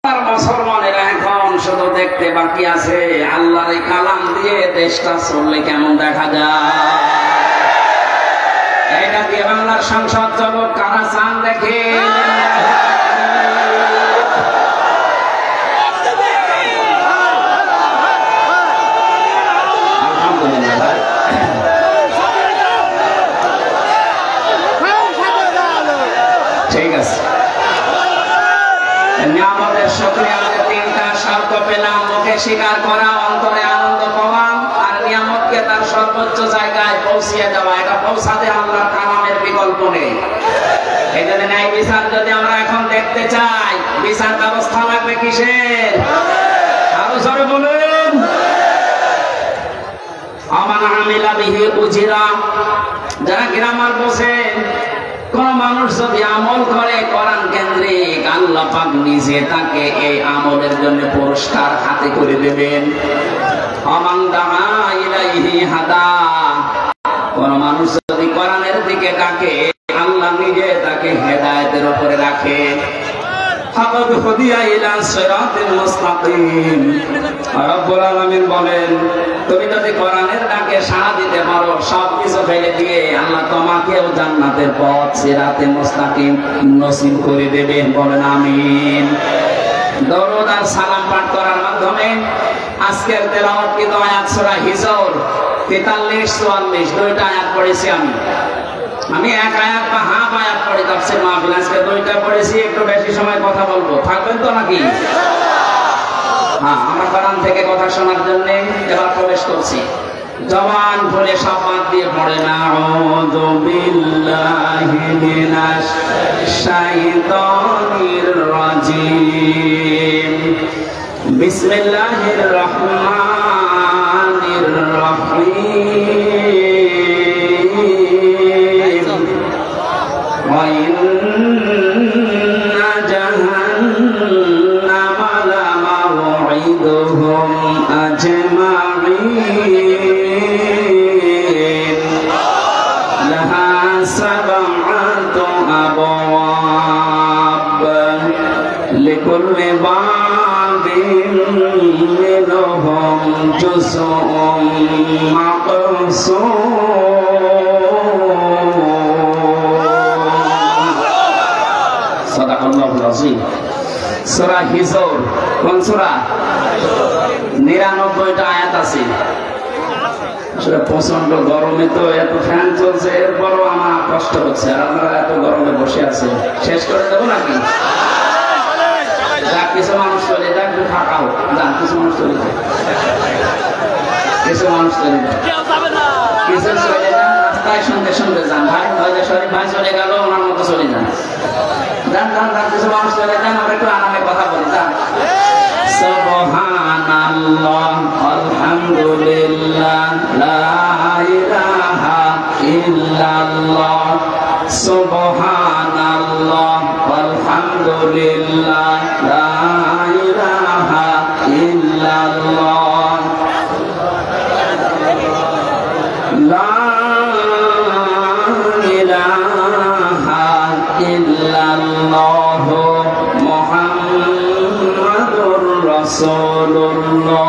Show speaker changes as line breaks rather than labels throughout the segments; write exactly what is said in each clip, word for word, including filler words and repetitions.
মুসলমানেরা এখন শুধু দেখতে বাকি আছে আল্লাহর এই কালাম দিয়ে দেশটা চললে কেমন দেখা যায়। এটা দিয়ে বাংলার সংসদ জগৎ কারা চান দেখে। ঠিক আছে, নিয়ামতের শুকরিয়া আমাদের তিনটা শর্ত পেলাম: মুখে স্বীকার করা, অন্তরে আনন্দ পাওয়া, আর নিয়ামতকে তার সর্বোচ্চ জায়গায় পৌঁছিয়ে দেওয়া। এটা পৌঁছাতে আল্লাহর কালামের বিকল্প নেই। এই জন্য ন্যায় বিচার যদি আমরা এখন দেখতে চাই, বিচার ব্যবস্থা লাগবে কিসের? আরো জোরে বলুন। আমান আমিলা বিহি উজিরা। যারা গ্রামার বসেন, কোন মানুষ যদি আমল করে কোরআন কেন্দ্রিক, আল্লাহ পাক নিজে তাকে এই আমলের জন্য পুরস্কার হাতে করে দেবেন। আমান দাআ ইলাইহি হাদা। কোন মানুষ যদি কোরআনের দিকে ডাকে, আল্লাহ নিজে তাকে হেদায়েতের উপরে রাখে। ফাকাদ হুদিয়া ইলা সিরাতিল মুস্তাকিম। রব্বুল আলামিন বলেন, তুমি যদি কোরআনের ডাকে সাড়া দিতে পারো, সব কিছু ফেলে দিয়ে আল্লাহ তোমাকেও জান্নাতের পথ সিরাতে মুস্তাকিম নসিব করে দেবেন। বলেন আমিন। দরুদ আর সালাম পাঠ করার মাধ্যমে আজকের তেলাওয়াতকৃত আয়াত সূরা হিজর তেতাল্লিশ চুয়াল্লিশ দুইটা আয়াত পড়েছি আমি। আমি এক আয়াত বা হাফ আয়াত পড়ে তাফসীর মাহফিল আজকে দুইটা পড়েছি। একটু বেশি সময় কথা বলবো, থাকবেন তো নাকি? হ্যাঁ, আমার কোরআন থেকে কথা শোনার জন্য এবার প্রবেশ করছি। জবান খুলে সব বাদ দিয়ে পড়ে না। আউযু বিল্লাহি মিনাশ শাইতানির রাজিম। বিসমিল্লাহির রহমানির রহিম। ওয়া ইন্না জাহান্নামা লামাউইদুহুম আজমাইন। লাহা সাবআতু আবওয়াব লিকুল্লি বাবিন মিনহুম জুজউম মাকসুম। সাদাকাল্লাহুল আযীম। সূরা হিজর কোন সূরা? নিরানব্বইটা আয়াত আছে। প্রচন্ড গরমে তো এত ফ্যান চলছে, এরপরও আমার কষ্ট হচ্ছে, আর আপনারা এত গরমে বসে আছে। শেষ করে দেবো নাকি? যাক, কিছু মানুষ চলে যাক, একটু ফাঁকা হোক। যাক, কিছু মানুষ চলে যায়, কিছু মানুষ চলে যায়, কিছু চলে যান। রাস্তায় সঙ্গে সঙ্গে যান। ভাই ভাই শরীফ ভাই চলে গেল, ওনার মতো চলে যান। যান যান যান, কিছু মানুষ চলে যান। আমরা একটু আরামে কথা বলি। যান। সুবহানাল্লাহ, আলহামদুলিল্লাহ, লা ইলাহা ইল্লাল্লাহ। সুবহানাল্লাহ, আলহামদুলিল্লাহ, লা ইলাহা ইল্লাল্লাহ। লা ইলাহা ইল্লাল্লাহ মুহাম্মাদুর রাসূলুল্লাহ।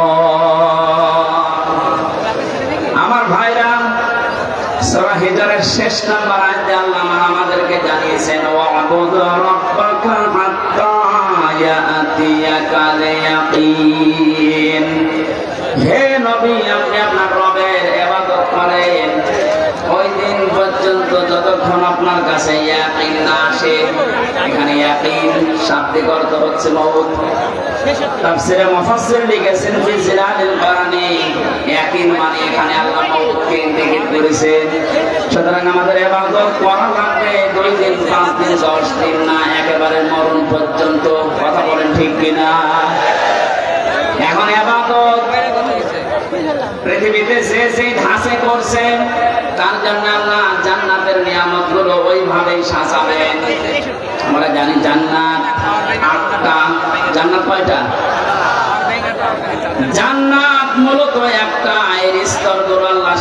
আমার ভাইরা, সূরা হিজরের শেষ নাম্বার আয়াতে আল্লাহ আমাদেরকে জানিয়েছেন, ওয়া'বুদ রাব্বাকা হাত্তা ইয়াতিয়াকাল ইয়াকিন। হে নবী, আপনি আপনার রবের ইবাদত করেন ওই দিন পর্যন্ত যতক্ষণ আপনার কাছে ইয়াকিন না আসে। এখানে ইয়াকিন শাব্দিক অর্থ হচ্ছে মওত। তাফসীরে মুফাসসির লিখেছেন ফি জিলালিল বারানি, ইয়াকিন মানে এখানে আল্লাহ মওতকে ইন্ডিকেট করেছেন। সুতরাং আমাদের ইবাদত করা লাগবে দুই দিন, পাঁচ দিন, দশ দিন না, একেবারে মরণ পর্যন্ত। কথা বলেন ঠিক কিনা? এখন ইবাদত পৃথিবীতে যে যে ধাঁচে করছেন, তার জন্য আল্লাহ জান্নাতের নিয়ামতগুলো ওইভাবেই সাজাবেন। আমরা জানি জান্নাত আটটা। জান্নাত কয়টা? জান্নাত মূলত একটা। এর স্তরগুলো আল্লাহ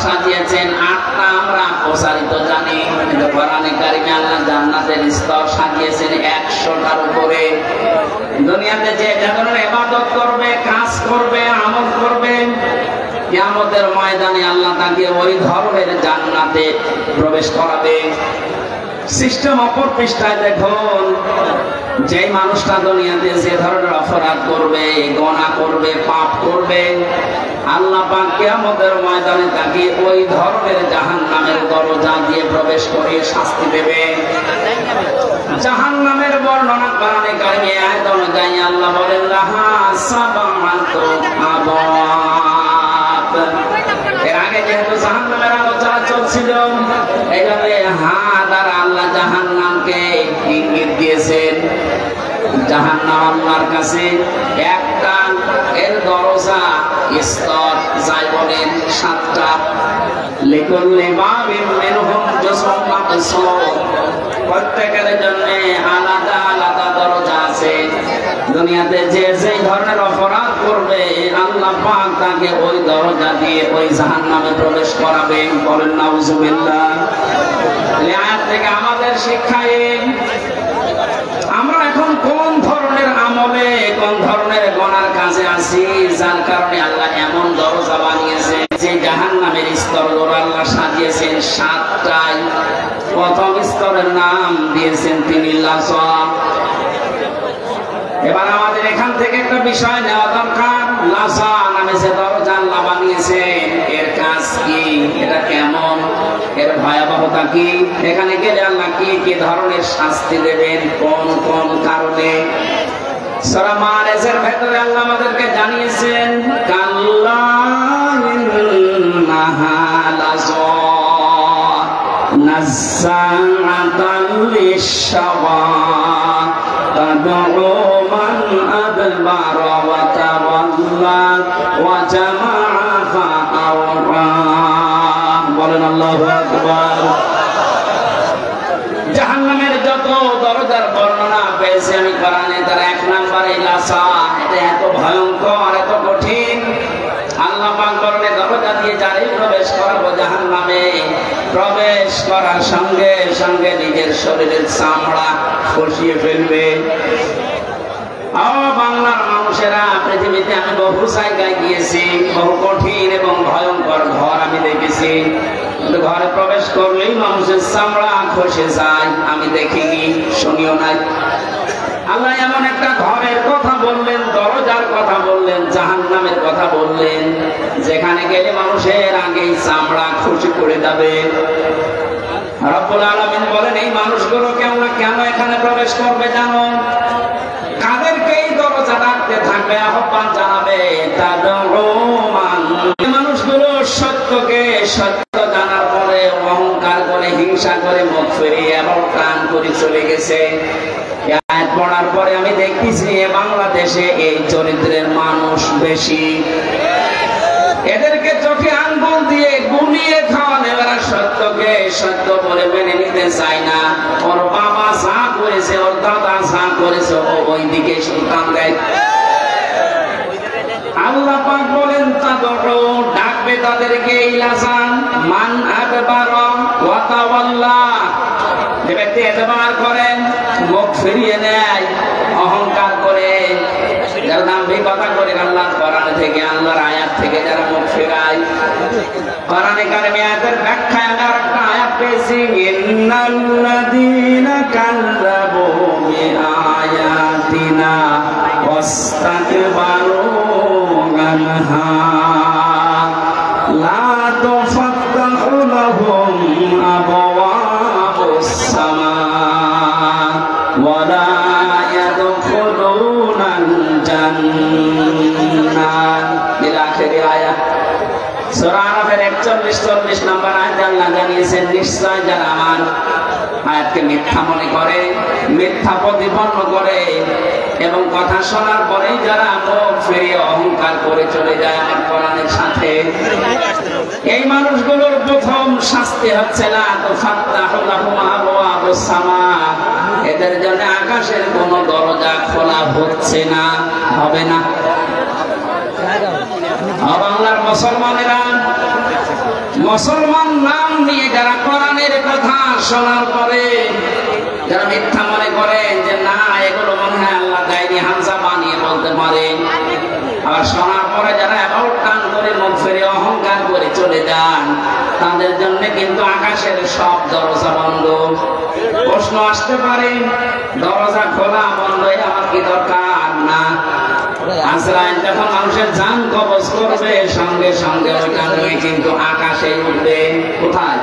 সাজিয়েছেন আটটা আমরা প্রসারিত জানি, কিন্তু কোরআনে কারিমে আল্লাহ জান্নাতের স্তর সাজিয়েছেন একশোটার উপরে। দুনিয়াতে যে ধরনের ইবাদত করবে, কাজ করবে, আমল করবে, কিয়ামতের ময়দানে আল্লাহ তাকে ওই ধরনের জান্নাতে প্রবেশ করাবে। সিস্টেম অপর পৃষ্ঠায় দেখুন, যে মানুষটা দুনিয়াতে যে ধরনের অপরাধ করবে, গুনাহ করবে, পাপ করবে, আল্লাহ পাক কিয়ামতের ময়দানে তাকে ওই ধরনের জাহান্নামের দরজা দিয়ে প্রবেশ করিয়ে শাস্তি দেবে। জাহান্নামের বর্ণনা কোরআনে কারিমে আয়াত অনুযায়ী আল্লাহ বলেন লাহা সাবাতু আবওয়াব। এর আগে যেহেতু জাহান্নামের আলোচনা চলছিল, এইভাবে হা দ্বারা আল্লাহ জাহান্নামকে ইঙ্গিত দিয়েছেন। জাহান্নাম আল্লাহর কাছে একটা, এর দরজা স্তর যাই বলেন সাতটা। লিকুল্লি বাবিন মিনহুম জুজউম মাকসুম, প্রত্যেকের জন্য আলাদা আলাদা দরজা আছে। দুনিয়াতে যে যে ধরনের অপরাধ করবে আল্লাহ পাক তাকে ওই দরজা দিয়ে ওই জাহান্নামে প্রবেশ করাবেন। বলেন নাউজুবিল্লাহ। এই আয়াত থেকে আমাদের শিক্ষায় আমরা এখন কোন ধরনের আমলে, কোন ধরনের গুনার কাজে আছি, যার কারণে আল্লাহ এমন দরজা বানিয়েছে যে জাহান্নামের স্তরগুলো আল্লাহ সাজিয়েছেন সাতটায়। প্রথম স্তরের নাম দিয়েছেন তিনি লাযা। এবার আমাদের এখান থেকে একটা বিষয় নেওয়া দরকার। লাযা নামে যে দরজা আল্লাহ বানিয়েছেন, এর কাজ কি, এটা কেমন, এর ভয়াবহতা কি, এখানে গেলে আল্লাহ কি কি ধরনের শাস্তি দেবেন, কোন কোন কারণে। সূরা মাআরিজের ভেতরে আল্লাহ আমাদেরকে জানিয়েছেন কাল্লা ইন্নাহা লাযা নাযাআতান লিশ-শাওয়া তাদউ মান আদবারা ওয়া তাওয়াল্লা ওয়া জামাআ ফাআওয়া। বলেন আল্লাহু আকবার। জাহান্নামের যত দরজার বর্ণনা পেয়েছি আমি কোরআনে, তার এক নম্বরে লাযা। এটা এত ভয়ঙ্কর, এত কঠিন। আল্লাহ পাক বলেন দরজা দিয়ে যারাই প্রবেশ করাবো জাহান্নামে, প্রবেশ করার সঙ্গে সঙ্গে নিজের শরীরের চামড়া খসিয়ে ফেলবে। বাংলার মানুষেরা, পৃথিবীতে আমি বহু জায়গায় গিয়েছি, বহু কঠিন এবং ভয়ঙ্কর ঘর আমি দেখেছি, কিন্তু ঘরে প্রবেশ করলেই মানুষের চামড়া খসে যায়। আমি দেখিনি, শুনিও নাই। আল্লাহ এমন একটা ঘরের কথা বললেন, দরজার কথা বললেন, জাহান্নামের কথা বললেন, যেখানে গেলে মানুষের আগেই চামড়া খসে পড়ে যাবে। রব্বুল আলামিন বলেন এই মানুষগুলো কেন কেন এখানে প্রবেশ করবে জানো? কাদেরকে এই দরজা ডাকতে থাকবে, আহ্বান জানাবে। মানুষগুলো সত্যকে সত্য জানার পরে অহংকার করে, হিংসা করে, মুখ ফিরিয়ে এবং প্রাণ করে চলে গেছে। আয়াত পড়ার পরে আমি দেখতেছি বাংলাদেশে এই চরিত্রের মানুষ বেশি। এদেরকে চোখে আঙ্গুল দিয়ে গুলিয়ে খাওয়ানো, এরা সত্যকে সত্য বলে মেনে নিতে চায় না। ওর বাবা যা করেছে, ওর দাদা যা করেছে, ও ওই দিকে সন্তান দেয়। আল্লাহ পাক বলেন তাদউ, ডাকবে তাদেরকে ইলাজান মান আদবারা ওয়া তাওয়াল্লা। যে ব্যক্তি এতবার করেন, মুখ ফিরিয়ে নেয়, অহংকার করে, যারা দাম্ভিকতা করে, আল্লাহ কোরআন থেকে, আল্লাহর আয়াত থেকে যারা মুখ ফেরায়। কোরআনে কারিমে আয়াতের ব্যাখ্যায় আমরা একটা আয়াত পেয়েছি, ইন্নাল্লাযীনা কাযযাবু বিআয়াতিনা ওয়াস্তাকবারু আনহা লা তুফাত্তাহু লাহুম আবওয়াবুস সামা ওয়া লা ইয়াদখুলুনাল জান্নাত। ইলা আখিরি আয়াত। সূরা আরাফের একচল্লিশ চল্লিশ নম্বর আয়াতে আল্লাহ জানিয়েছেন নিশ্চয় যারা আমার আয়াতকে মিথ্যা মনে করে, মিথ্যা প্রতিপন্ন করে এবং কথা শোনার পরে যারা মুখ ফিরিয়ে অহংকার করে চলে যায় আমার কোরআনের সাথে, এই মানুষগুলোর প্রথম শাস্তি হচ্ছে না তো ফাত্তাহু লাহুম আবওয়াবুস সামা, এদের জন্য আকাশের কোনো দরজা খোলা হচ্ছে না, হবে না। বাংলার মুসলমানেরা মুসলমান নাম নিয়ে যারা কোরআনের কথা শোনার পরে যারা মিথ্যা মনে করেন যে না এগুলো মনে হয় আল্লাহ দেয়নি, হামজা বানিয়ে বলতে পারে, আবার শোনার পরে যারা অ্যাবাউট টান করে মুখ ফিরে অহংকার করে চলে যান, তাদের জন্য কিন্তু আকাশের সব দরজা বন্ধ। প্রশ্ন আসতে পারে দরজা খোলা বন্ধ আমার কি দরকার? না, আজরাইল যখন মানুষের জান কবজ করবে সঙ্গে সঙ্গে ওইটা নিয়ে কিন্তু আকাশে উঠবে। কোথায়?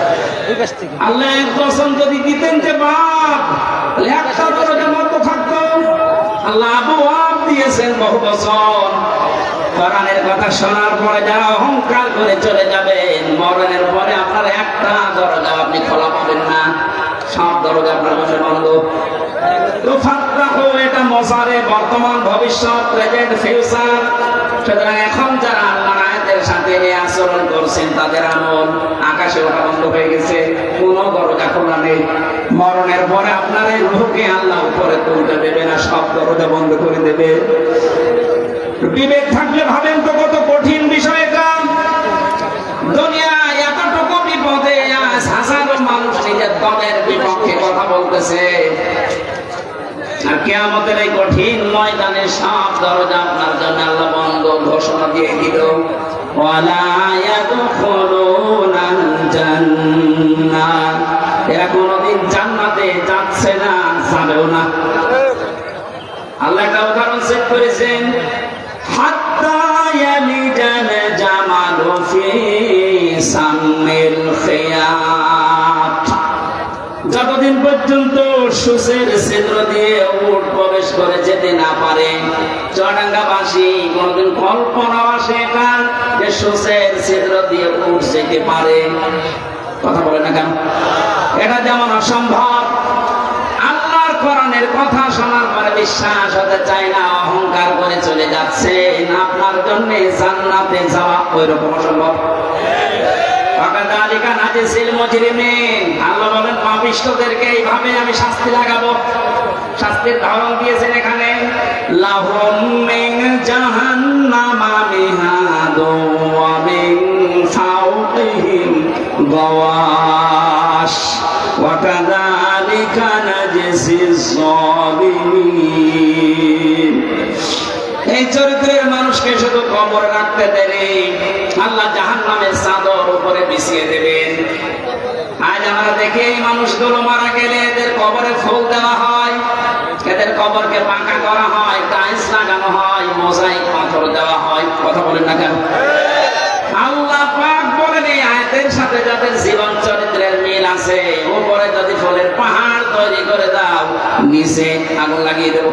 আল্লাহ এক দর্শন যদি দিতেন যে বাপ একটা দরজা বন্ধ থাকতো, আল্লাহ আবওয়াব দিয়েছেন বহু বছর। কোরআনের কথা শোনার পরে যারা অহংকার করে চলে যাবেন, মরণের পরে আপনার একটা দরজা আপনি খোলা পাবেন না, সব দরজা আপনার কাছে বন্ধ। তো ফাত্তাহু এটা মজারে বর্তমান ভবিষ্যৎ প্রেজেন্ট ফিউচার। সুতরাং এখন যারা আল্লাহর আয়াতের সাথে এই আচরণ করছেন তাদের আমল আকাশে ওঠা বন্ধ হয়ে গেছে, কোনো দরজা খোলা নেই। মরণের পরে আপনার এই রূহকে আল্লাহ উপরে তুলতে দেবে না, সব দরজা বন্ধ করে দেবে। বিবেক থাকলে ভাবেন তো কত কঠিন বিষয় এটা। দুনিয়ায় এতটুকু বিপদে আজ হাজারো মানুষ নিজের দলের বিপক্ষে কথা বলতেছে, আর কিয়ামতের এই কঠিন ময়দানে সব দরজা আপনার জন্য আল্লাহ বন্ধ ঘোষণা দিয়ে দিল। ওয়ালা ইয়াদখুলুনাল জান্নাহ, এরা কোনদিন জান্নাতে যাচ্ছে না, যাবেও না। আল্লাহ একটা উদাহরণ সেট করেছেন, হাত্তা ইয়ালিজাল জামালু ফি সামিল খিয়াত, যতদিন পর্যন্ত সূচের ছিদ্র দিয়ে উট প্রবেশ করে যেতে না পারে। চুয়াডাঙ্গাবাসী কোনদিন কল্পনা আসে এটা যে সূচের ছিদ্র দিয়ে উট যেতে পারে? কথা বলে না কেন? এটা যেমন অসম্ভব, আল্লাহর কোরআনের কথা শোনার পরে বিশ্বাস হতে চায় না, অহংকার করে চলে যাচ্ছে, আপনার জন্য জান্নাতে যাওয়া ওই রকম অসম্ভব। আল্লাহ বলেন পাপিষ্ঠদেরকে এইভাবে আমি শাস্তি লাগাবো। শাস্তির ধরন দিয়েছেন এখানে, লাহুম মিন জাহান্নামা মিহাদু ওয়া মিন ফাওকিহিম গাওয়াশ ওয়া কাযালিকা নাজজিজ যালিমিন। এই চরিত্রের মানুষকে শুধু কবরে রাখতে দেরি, আল্লাহ জাহান্নামের চাদর উপরে বিছিয়ে দেবেন। আজ আমরা দেখি এই মানুষগুলো মারা গেলে এদের কবরে ফুল দেওয়া হয়, এদের কবরকে পাকা করা হয়, টাইলস লাগানো হয়, মোজাইক পাথর দেওয়া হয়। কথা বলেন না কেন? আল্লাহ পাক বলেন এই আয়াতের সাথে যাদের জীবন চরিত্রের মিল আছে, উপরে যদি ফুলের পাহাড় তৈরি করে দাও, নিচে আগুন লাগিয়ে দেবো।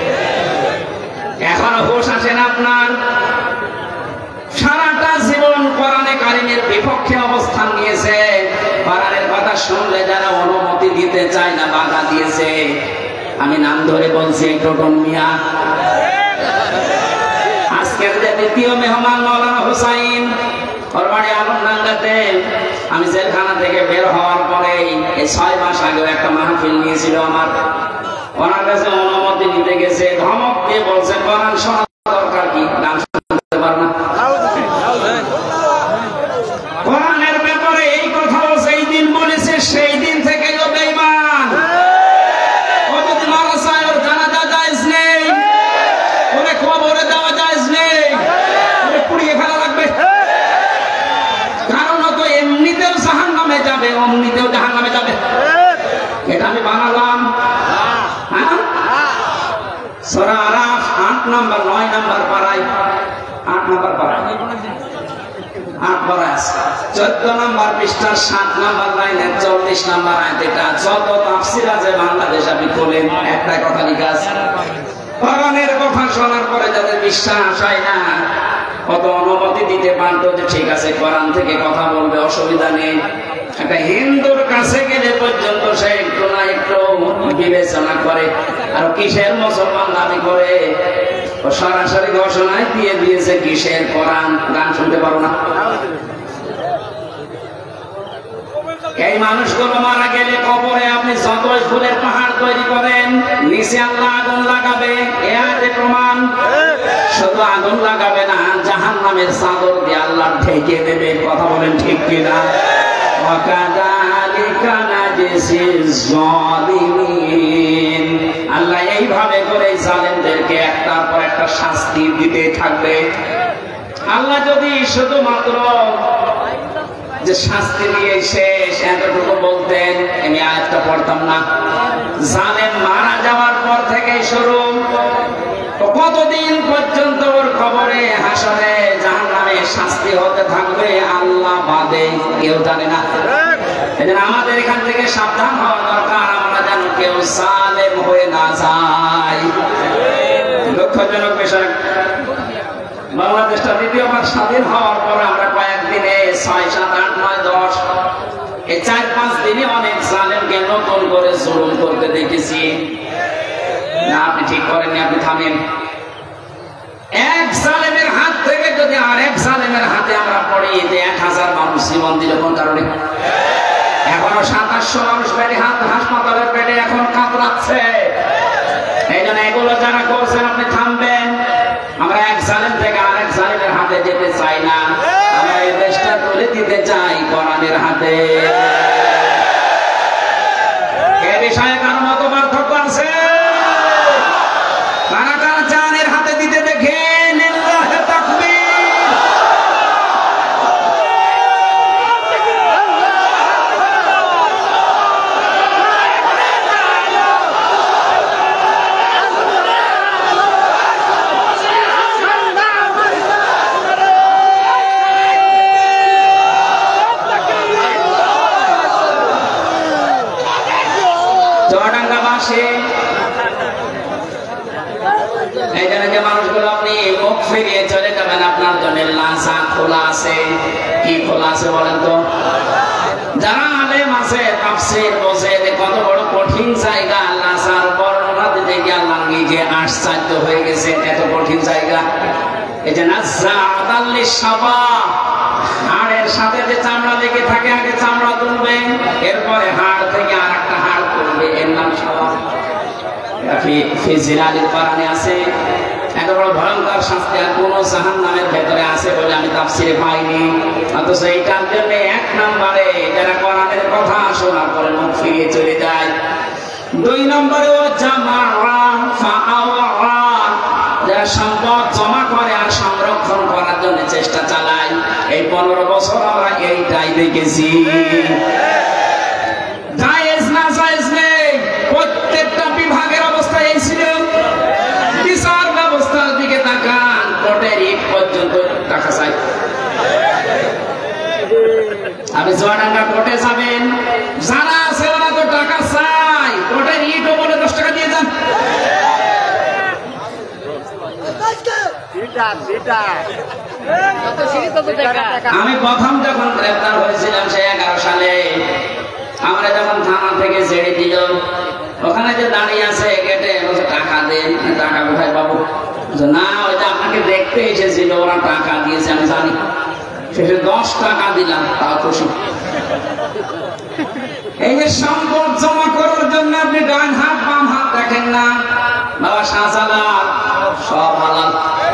এখনো হুঁশ আসে না আপনার? সারাটা জীবন কোরআনে কারিমের বিপক্ষে অবস্থান নিয়েছে, কোরআনের কথা শুনলে যারা অনুমতি দিতে চায় না, বাধা দিয়েছে। আমি নাম ধরে বলছি টোটন মিয়া। আজকের যে দ্বিতীয় মেহমান মৌলানা হুসাইন, ওর বাড়ি আলমডাঙ্গাতে। আমি জেলখানা থেকে বের হওয়ার পরেই এই ছয় মাস আগে একটা মাহফিল নিয়েছিল আমার, ওনার কাছে অনুমতি নিতে গেছে, ধমক দিয়ে বলছে কোরআন শোনা দরকার কি, গান শুনতে পার না। কোরআনের ব্যাপারে এই কথা সেই দিন বলেছে, সেই দিন থেকে ও বেঈমান। ও যদি মারা যায় ওর জানাজা জায়েজ নেই, ওরে কবরে দেওয়া জায়েজ নেই, ওরে পুড়িয়ে ফেলা লাগবে। কারণ ও তো এমনিতেও জাহান্নামে যাবে, অমনিতেও জাহান্নামে যাবে। এটা আমি বানালাম। সূরা আরাফ আট নম্বর নয় নম্বর পারায়, আট নম্বর পারায় আট পারায় চোদ্দ নম্বর পৃষ্ঠা সাত নম্বর লাইনের চল্লিশ নম্বর আয়াত। এটা যত তাফসীর আছে বাংলাদেশ আপনি খোলেন, একটা কথা লেখা আছে। কোরআনের কথা শোনার পরে যাদের বিশ্বাস হয় না, কত অনুমতি দিতে পারতো যে ঠিক আছে কোরআন থেকে কথা বলবে, অসুবিধা নেই। একটা হিন্দুর কাছে গেলে পর্যন্ত সে একটু না একটু বিবেচনা করে, আর কিসের মুসলমান দাবি করে। ও সরাসরি ঘোষণায় দিয়ে দিয়েছে কিসের কোরআন, গান শুনতে পারো না। এই মানুষগুলো মারা গেলে কবরে আপনি যতই ফুলের পাহাড় তৈরি করেন, নিচে আল্লাহ আগুন লাগাবে। এ আয়াতে প্রমাণ। শুধু আগুন লাগাবে না, জাহান জাহান্নামের চাদর দিয়ে আল্লাহ ঢেকে দেবে। কথা বলেন ঠিক কিনা? আল্লাহ এইভাবে করে জালেমদেরকে একটার পর একটা শাস্তি দিতে থাকবে। আল্লাহ যদি শুধুমাত্র যে শাস্তি দিয়ে শেষ এতটুকু বলতেন, আমি আয়াতটা পড়তাম না। জালেম মারা যাওয়ার পর থেকে শুরু, কতদিন পর্যন্ত ওর খবরে হাসরে জাহান্নামে শাস্তি হতে থাকবে আল্লাহ বাদে কেউ জানে না। এজন্য আমাদের এখান থেকে সাবধান হওয়া দরকার, আমরা যেন কেউ জালেম হয়ে না যাই। দুঃখজনক বিষয়, বাংলাদেশটা দ্বিতীয়বার স্বাধীন হওয়ার পরে আমরা কয়েকদিনে ছয় সাত আট নয় দশ এই চার পাঁচ দিনে অনেক জালেমকে নতুন করে জুলুম করতে দেখেছি। না, আপনি ঠিক করেননি, আপনি থামেন। এক জালেমের হাত থেকে যদি আর এক জালেমের হাতে আমরা পড়ি, যে এক হাজার মানুষ জীবন দিল কোন কারণে? এখনো সাতাশশো মানুষ বেডে হাত হাসপাতালের বেডে এখন কাতরাচ্ছে। এই জন্য এগুলো যারা করছেন আপনি থামবেন। আমরা এক জালেম থেকে আরেক জালেমের হাতে যেতে চাই না, আমরা এই দেশটা তুলে দিতে চাই কোরআনের হাতে। এ বিষয়ে কারো মত পার্থক্য আছে? কারা কারা চান এর হাতে দিতে? দেখেন। এই জন্য যে মানুষগুলো আপনি মুখ ফিরিয়ে চলে যাবেন, আপনার জন্য লাসা খোলা আছে। কি খোলা আছে বলেন তো? যারা আলেম আছে, তাফসীর বোঝে যে কত বড় কঠিন জায়গা, লাসার বর্ণনা দিতে গিয়ে আল্লাহ নিজে আশ্চর্য হয়ে গেছে, এত কঠিন জায়গা। এই যে নাযাআতাল লিশাবা, হাড়ের সাথে যে চামড়া লেগে থাকে, আগে চামড়া তুলবে, এরপরে হাড় থেকে আর একটা হাড় তুলবে, এর নাম শাবা। ফিজিলালিল কোরআনে আছে। এত বড় ভয়ঙ্কর শাস্তি আর কোন জাহান্নামের ভেতরে আছে বলে আমি তাফসীরে পাইনি। অথচ এইটার জন্য এক নম্বরে যারা কোরআনের কথা শোনার পরে মুখ ফিরিয়ে চলে যায়। দুই নম্বরে ও জামাআ ফাআওয়া, যারা সম্পদ জমা করে আর সংরক্ষণ করার জন্য চেষ্টা চালায়। এই পনেরো বছর আমরা এইটাই দেখেছি। জায়েজ না জায়েজ নেই, প্রত্যেকটা বিভাগের অবস্থা এই ছিল। বিচার ব্যবস্থার দিকে তাকান, কোর্টের ইট পর্যন্ত টাকা চাই। আপনি জোয়াডাঙ্গা কোর্টে যাবেন, যারা আছে ওরা তো টাকা চাই, কোর্টের ইটও বলে দশ টাকা দিয়ে যান। আমি প্রথম যখন গ্রেফতার হয়েছিলাম সে এগারো সালে, আমরা যখন থানা থেকে ছেড়ে দিল, ওখানে যে দাঁড়িয়ে আছে গেটে, টাকা দেন। টাকা কোথায় পাবো? না, ওইটা আপনাকে দেখতে এসেছিল, ওরা টাকা দিয়েছে আমি জানি। শেষে দশ টাকা দিলাম, তাও খুশি। এই যে সম্পদ জমা করার জন্য আপনি ডান হাত বাম হাত দেখেন না, বাবা শাহজালাল সব হালাল।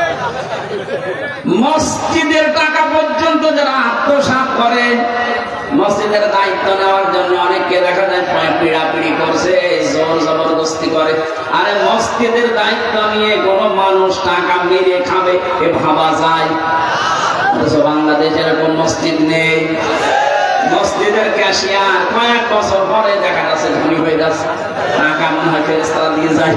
মসজিদের টাকা পর্যন্ত যারা আত্মসাৎ করে, মসজিদের দায়িত্ব নেওয়ার জন্য অনেককে দেখা যায় পিড়াপিড়ি করছে, জোর জবরদস্তি করে। আরে মসজিদের দায়িত্ব নিয়ে কোন মানুষ টাকা মেরে খাবে এ ভাবা যায়? বাংলাদেশে এরকম মসজিদ নেই। মসজিদের ক্যাশিয়ার কয়েক বছর পরে দেখা যাচ্ছে ধনী হয়ে যাচ্ছে, টাকা মনে হয় ফেরেশতারা দিয়ে যায়।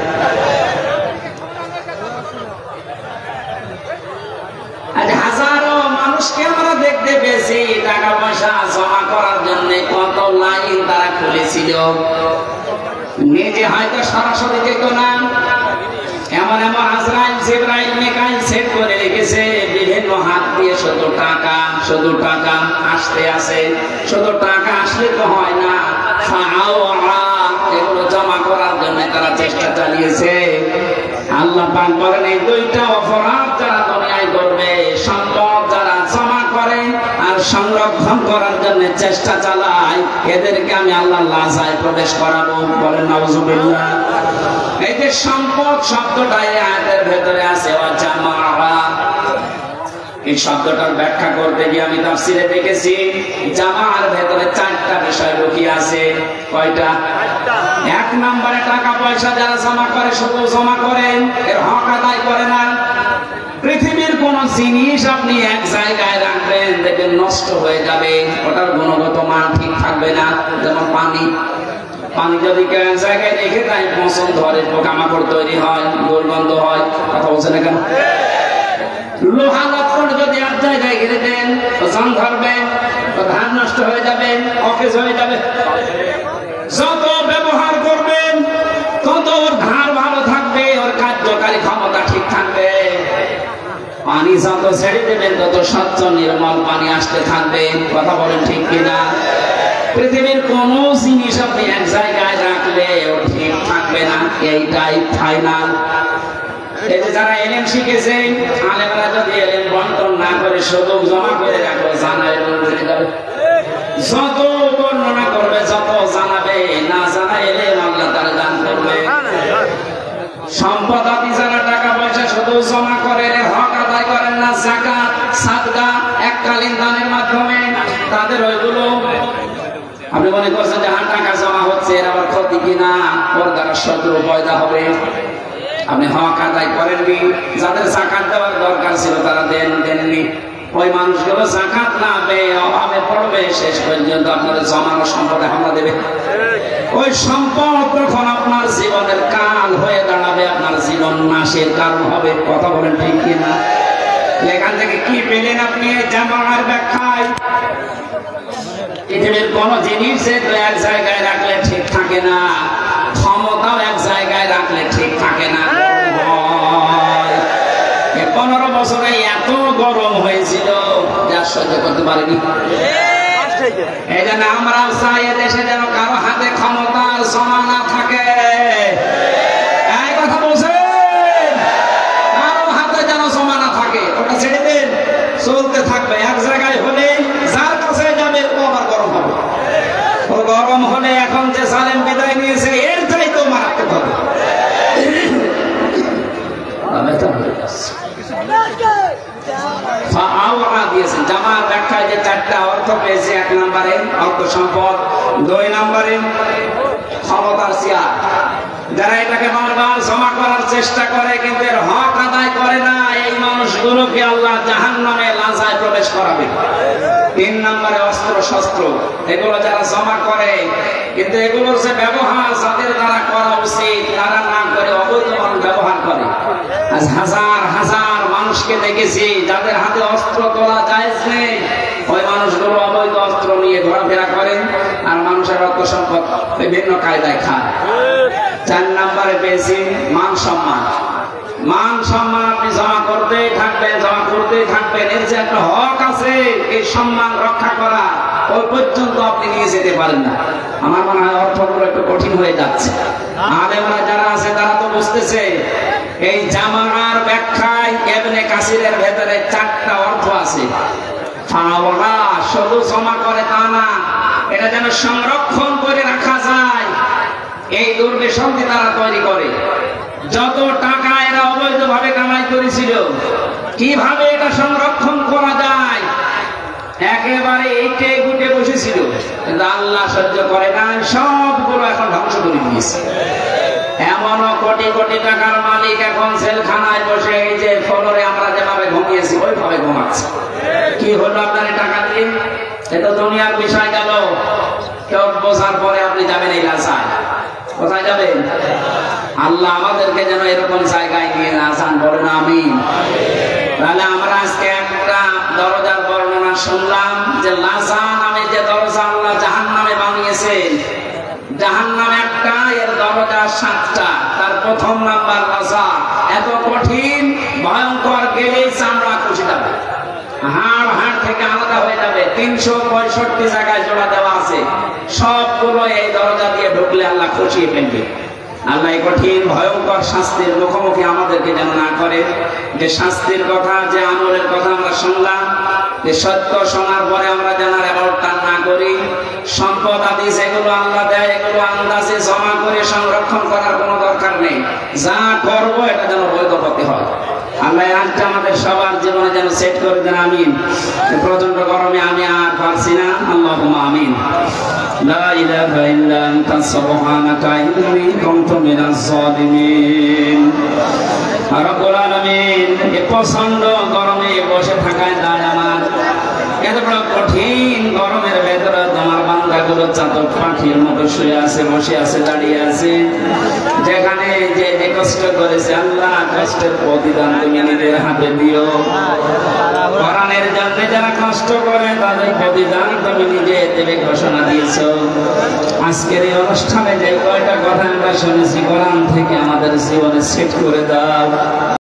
হাজারো মানুষকে আমরা দেখতে পেয়েছি টাকা পয়সা জমা করার জন্য কত লাইন তারা খুলেছিল। নিজে হয়তো সরাসরি যেত না, এমন এমন আজরাইল জিবরাইল মিকাইল সেট করে রেখেছে, বিভিন্ন হাত দিয়ে শুধু টাকা শুধু টাকা আসতে আসে। শুধু টাকা আসলে তো হয় না, এগুলো জমা করার জন্য তারা চেষ্টা চালিয়েছে। আল্লাহ পাক বলেন এই দুইটা অপরাধ যারা দুনিয়ায় করবে, সম্পদ যারা জমা করে আর সংরক্ষণ করার জন্য চেষ্টা চালায়, এদেরকে আমি আল্লাহ লাজায় প্রবেশ করাবো। বলেন নাউজুবিল্লাহ। এই যে সম্পদ শব্দটা এই আয়াতের ভেতরে আছে, এই এই শব্দটার ব্যাখ্যা করতে গিয়ে আমি তাফসিরে দেখেছি জামার ভেতরে চারটা বিষয় লুকিয়ে আছে। কয়টা? এক নম্বরে টাকা পয়সা যারা জমা করে শুধু জমা করেন, এর হক আদায় করে না। পৃথিবীর কোন জিনিস আপনি এক জায়গায় রাখবেন দেখবেন নষ্ট হয়ে যাবে, ওটার গুণগত মান ঠিক থাকবে না। যেমন পানি, পানি যদি এক জায়গায় রেখে দেয় পচন ধরে, পোকামাকড় তৈরি হয়, দুর্গন্ধ হয়। কথা বলছে না কেন? লোহা লক্কড় যদি এক জায়গায় ঘিরে দেন ওজন ধরবে, ধান নষ্ট হয়ে যাবে, অকেজ হয়ে যাবে। যত ব্যবহার করবেন তত ওর ধার ভালো থাকবে, ওর কার্যকারী ক্ষমতা ঠিক থাকবে। পানি যত ছেড়ে দেবেন তত স্বচ্ছ নির্মল পানি আসতে থাকবে। কথা বলেন ঠিক কিনা? পৃথিবীর কোন জিনিস আপনি এক জায়গায় রাখলে ও ঠিক থাকবে না, এইটাই ফাইনাল। এই যে যারা এলেম শিখেছে, আলেমরা যদি এলেম বন্টন না করে শুধু জমা করে রাখো, জানায় বলে যাবে। যত বর্ণনা করবে, যত জানাবে, না জানা এলেম আল্লাহ তাআলা দান করবে। সম্পদ আদি যারা টাকা পয়সা শুধু জমা করে, হক আদায় করেন না, যাকাত সাদকা এককালীন দানের মাধ্যমে, তাদের ওইগুলো আপনি মনে করছেন যে হ্যাঁ টাকা জমা হচ্ছে, এর আবার ক্ষতি কিনা, ওর দ্বারা শত্রু পয়দা হবে। আপনি হক আদায় করেননি, যাদের যাকাত দেওয়ার দরকার ছিল তারা দেন দেননি, ওই মানুষগুলো যাকাত না পেয়ে অভাবে পড়বে, শেষ পর্যন্ত আপনাদের জমানো সম্পদে হামলা দেবে। ওই সম্পদ তখন আপনার জীবনের কাল হয়ে দাঁড়াবে, আপনার জীবন নাশের কারণ হবে। কথা বলেন ঠিক কিনা? এখান থেকে কি পেলেন আপনি জামার ব্যাখ্যায়? পৃথিবীর কোন জিনিস এক জায়গায় রাখলে ঠিক থাকে না, ক্ষমতাও এক জায়গায় রাখলে ঠিক থাকে না। পনেরো বছরে এত গরম হয়েছিল যা সহ্য করতে পারিনি। এই জন্য আমরা চাই দেশে যেন কারো হাতে ক্ষমতা জমা না থাকে। এই কথা বলছেন, কারো হাতে যেন জমা না থাকে, ওটা ছেড়ে দেন, চলতে থাকবে। এক জায়গায় হলে যার কাছে যাবে ও আবার গরম হবে। ও গরম হলে এখন যে জালেম বিদায় নিয়েছে এর চাইতেও মারাত্মক হবে। জামার ব্যাখ্যায় যে চারটা অর্থ পেয়েছে, এক নম্বরে অর্থ সম্পদ, দুই নম্বরে ক্ষমতার চেয়ার। যারা এটাকে বারবার জমা করার চেষ্টা করে কিন্তু এর হক আদায় করে না, এই মানুষগুলোকে আল্লাহ জাহান্নামে লাঞ্ছায় প্রবেশ করাবে। তিন নম্বরে অস্ত্র শস্ত্র, এগুলো যারা জমা করে কিন্তু এগুলোর যে ব্যবহার যাদের দ্বারা করা উচিত তারা না করে অবৈধ মানুষ ব্যবহার করে। আজ হাজার হাজার মানুষকে দেখেছি যাদের হাতে অস্ত্র তোলা জায়েজ নেই, ওই মানুষগুলো অবৈধ অস্ত্র নিয়ে ঘোরাফেরা করেন আর মানুষের রক্ত সম্পদ বিভিন্ন কায়দায় খায়। চার নম্বরে পেয়েছি মান সম্মান। মান সম্মান আপনি জমা করতেই থাকবেন, জমা করতেই থাকবেন। এর যে একটা হক আছে এই সম্মান রক্ষা করা, ওই পর্যন্ত আপনি নিয়ে যেতে পারেন না। আমার মনে হয় অর্থগুলো একটু কঠিন হয়ে যাচ্ছে। আলেমরা যারা আছে তারা তো বুঝতেছে এই জামার ব্যাখ্যায় ইবনে কাসিরের ভেতরে চারটা অর্থ আছে। ফাওয়া শুধু জমা করে তা না, এটা যেন সংরক্ষণ করে রাখা যায়, এই দুর্বিসন্ধি তারা তৈরি করে। যত টাকা এরা অবৈধভাবে কামাই করেছিল, কিভাবে এটা সংরক্ষণ করা যায় একেবারে এইটে গুটে বসেছিল, কিন্তু আল্লাহ সহ্য করে না, সবগুলো এখন ধ্বংস করে দিয়েছে। এমনও কোটি কোটি টাকার মালিক এখন জেলখানায় বসে এই যে ফ্লোরে আমরা যেভাবে ঘুমিয়েছি ওইভাবে ঘুমাচ্ছে। কি হলো আপনার টাকা দিয়ে? এটা দুনিয়ার বিষয় গেল। কেউ বোঝার পরে আপনি যাবেন এই লাশায়, কোথায় যাবেন? আল্লাহ আমাদেরকে যেন এরকম জায়গায় নিয়ে না যান, বলেন আমিন। তাহলে আমরা আজকে একটা দরজার বর্ণনা শুনলাম যে লাজা নামে যে দরজা আল্লাহ জাহান্নামে বানিয়েছে। জাহান্নাম একটা, এর দরজা সাতটা। তার প্রথম নাম্বার লাজা, এত কঠিন ভয়ঙ্কর, গেলেই চামড়া খুশি যাবে, হাড় হাড় থেকে আলাদা হয়ে যাবে। তিনশো পঁয়ষট্টি জায়গায় জোড়া দেওয়া আছে, সবগুলো এই দরজা দিয়ে ঢুকলে আল্লাহ খুশিয়ে ফেলবে। আল্লাহ কঠিন ভয়ঙ্কর শাস্তির মুখোমুখি আমাদেরকে যেন না করে। যে শাস্তির কথা, যে আমলের কথা আমরা শুনলাম, যে সত্য শোনার পরে আমরা যেন এবারটা না করি। সম্পদ আদি যেগুলো আল্লাহ দেয় এগুলো আন্দাজে জমা করে সংরক্ষণ করার কোনো দরকার নেই। যা করবো এটা যেন বৈধ পথে হয়। আল্লাহ আজকে আমাদের সবার জীবনে যেন সেট করে দেন, আমিন। প্রচন্ড গরমে আমি আর পারছি না, আল্লাহুম্মা আমিন। লা ইলাহা ইল্লা আনতা সুবহানাকা ইন্নী কুনতু মিনাজ জালিমিন। রব্বুল আলামিন, এই প্রচন্ড গরমে বসে থাকায় দায় আমার, এত বড় কঠিন গরমের ভেতরে তোমার বান্দাগুলো চাতক পাখির মতো শুয়ে আছে, বসে আছে, দাঁড়িয়ে আছে। যেখানে যে যে কষ্ট করেছে আল্লাহ, কষ্টের প্রতিদান তুমি নিজের হাতে দিও। কোরআনের জন্য যারা কষ্ট করে তাদের প্রতিদান তুমি নিজে দেবে ঘোষণা দিয়েছো। আজকের এই অনুষ্ঠানে যে কয়টা কথা আমরা শুনেছি কোরআন থেকে আমাদের জীবনে সেট করে দাও।